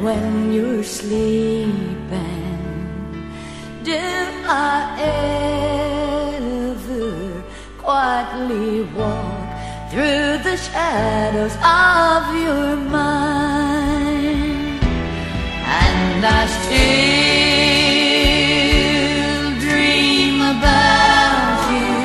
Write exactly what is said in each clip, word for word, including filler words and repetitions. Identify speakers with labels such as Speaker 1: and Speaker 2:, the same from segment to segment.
Speaker 1: when you're sleeping, do I ever quietly walk through the shadows of your mind? And I still dream about you.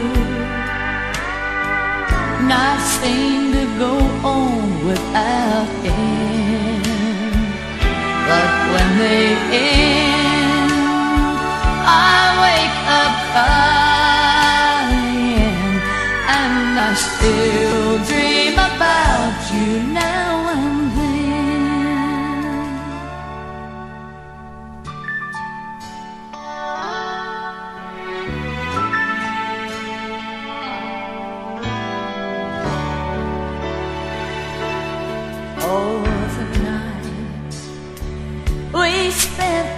Speaker 1: Nights seem to go on without end, but when they end, I wake up crying, and I still dream about you now and then. Oh, the nights we spent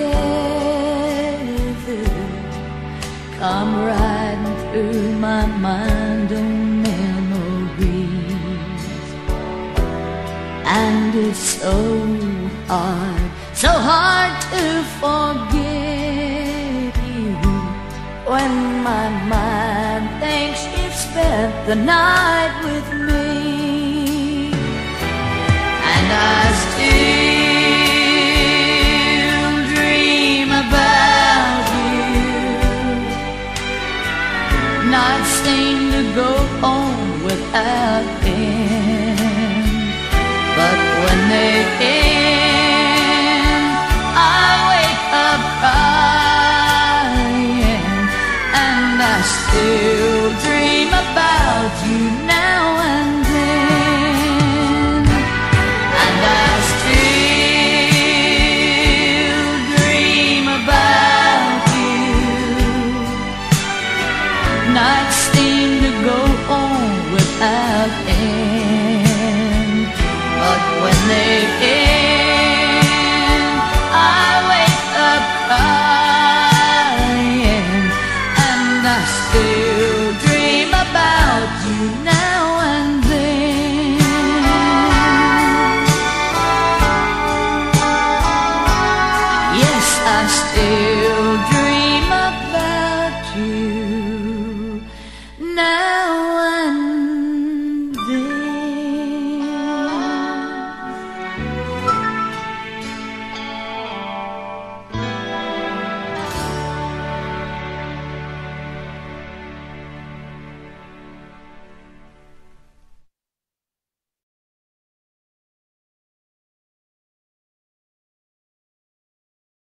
Speaker 1: together come riding through my mind on memories, and it's so hard, so hard to forget you when my mind thinks you've spent the night with me. And I still dream about you. Nights seem to go on without end, but when they end, I wake up crying, and I still dream about you now and then. And I still dream about you. Nights seem to go on without end, but when they end, I wake up crying, and I still dream about you now and then. Yes, I still